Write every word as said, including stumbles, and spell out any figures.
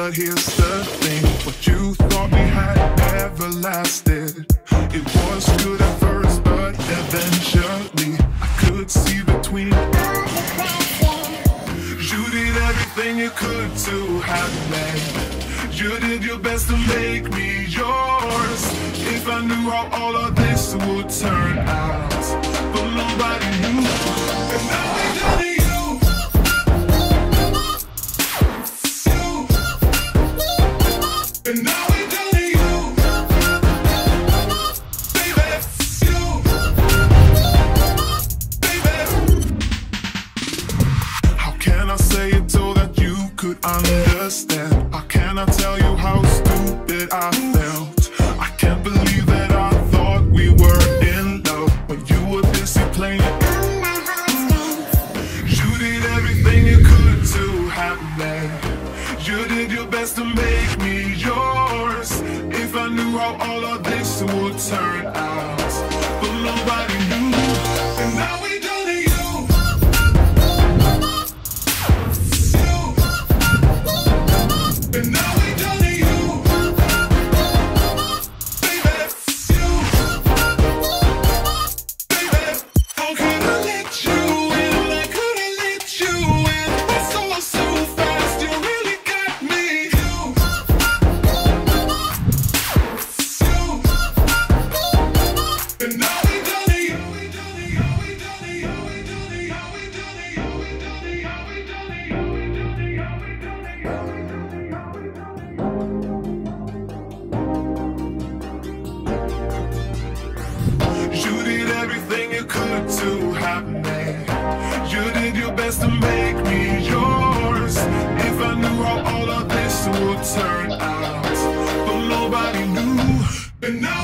But here's the thing, what you thought we had never lasted. It was good at first, but eventually I could see between. You did everything you could to have me. You did your best to make me yours. If I knew how all of this would turn out, but nobody knew. And now we done it. And now we done to you, baby, you, baby. How can I say it so that you could understand? How can I tell you how stupid I felt? I can't believe that I thought we were in love when you were busy playing. You did everything you could to have me. You did your best to make me yours. If I knew how all of this would turn out, but nobody knew. And now we done to you, you. And now we done to you, baby, you, baby. How could I let you in? I could have let you in. I saw so fast, you really got me. And now we done it, you, we done it, you, we done it, you, we done it, you, we done it, you, we done it, you, we done it, you, we done it, you, we done it, you, we done it, you, we done it. You did everything you could to have me. You did your best to make me yours. If I knew how all of this would turn out, but nobody knew. And now